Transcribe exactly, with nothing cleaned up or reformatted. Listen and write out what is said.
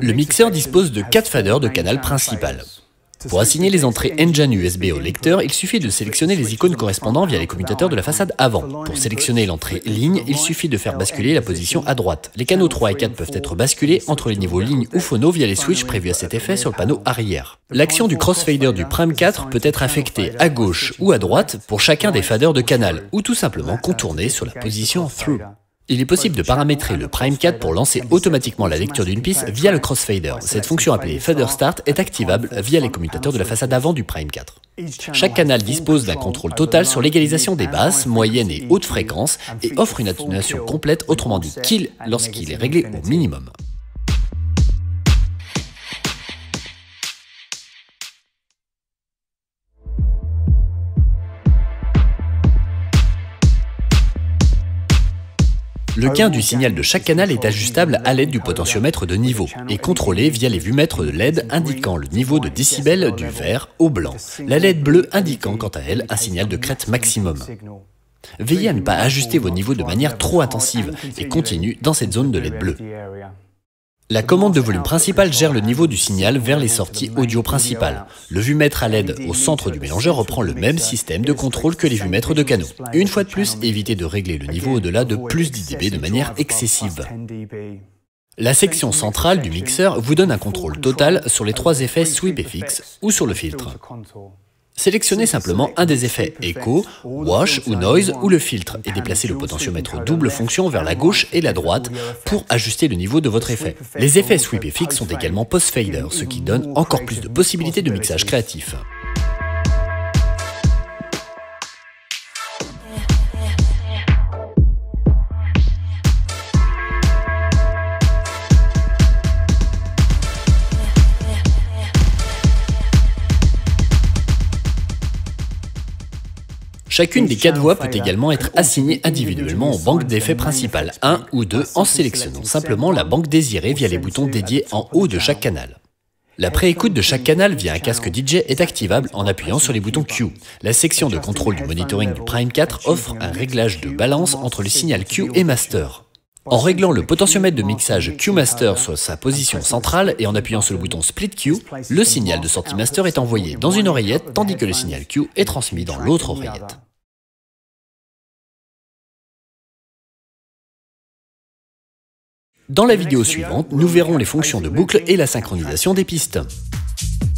Le mixeur dispose de quatre faders de canal principal. Pour assigner les entrées N-Jan U S B au lecteur, il suffit de sélectionner les icônes correspondant via les commutateurs de la façade avant. Pour sélectionner l'entrée ligne, il suffit de faire basculer la position à droite. Les canaux trois et quatre peuvent être basculés entre les niveaux ligne ou phono via les switches prévus à cet effet sur le panneau arrière. L'action du crossfader du Prime quatre peut être affectée à gauche ou à droite pour chacun des faders de canal, ou tout simplement contournée sur la position Through. Il est possible de paramétrer le Prime quatre pour lancer automatiquement la lecture d'une piste via le crossfader. Cette fonction appelée Fader Start est activable via les commutateurs de la façade avant du Prime quatre. Chaque canal dispose d'un contrôle total sur l'égalisation des basses, moyennes et hautes fréquences et offre une atténuation complète, autrement dit kill, lorsqu'il est réglé au minimum. Le gain du signal de chaque canal est ajustable à l'aide du potentiomètre de niveau et contrôlé via les vuemètres de L E D indiquant le niveau de décibels du vert au blanc, la L E D bleue indiquant quant à elle un signal de crête maximum. Veillez à ne pas ajuster vos niveaux de manière trop intensive et continue dans cette zone de L E D bleue. La commande de volume principale gère le niveau du signal vers les sorties audio principales. Le vumètre à L E D au centre du mélangeur reprend le même système de contrôle que les vumètres de canaux. Une fois de plus, évitez de régler le niveau au-delà de plus dix décibels de manière excessive. La section centrale du mixeur vous donne un contrôle total sur les trois effets Sweep F X ou sur le filtre. Sélectionnez simplement un des effets Echo, Wash ou Noise ou le filtre et déplacez le potentiomètre double fonction vers la gauche et la droite pour ajuster le niveau de votre effet. Les effets Sweep F X sont également post-fader, ce qui donne encore plus de possibilités de mixage créatif. Chacune des quatre voix peut également être assignée individuellement aux banques d'effets principales un ou deux en sélectionnant simplement la banque désirée via les boutons dédiés en haut de chaque canal. La pré-écoute de chaque canal via un casque D J est activable en appuyant sur les boutons Q. La section de contrôle du monitoring du Prime quatre offre un réglage de balance entre le signal Q et Master. En réglant le potentiomètre de mixage Q-Master sur sa position centrale et en appuyant sur le bouton Split Q, le signal de sortie Master est envoyé dans une oreillette tandis que le signal Q est transmis dans l'autre oreillette. Dans la vidéo suivante, nous verrons les fonctions de boucle et la synchronisation des pistes.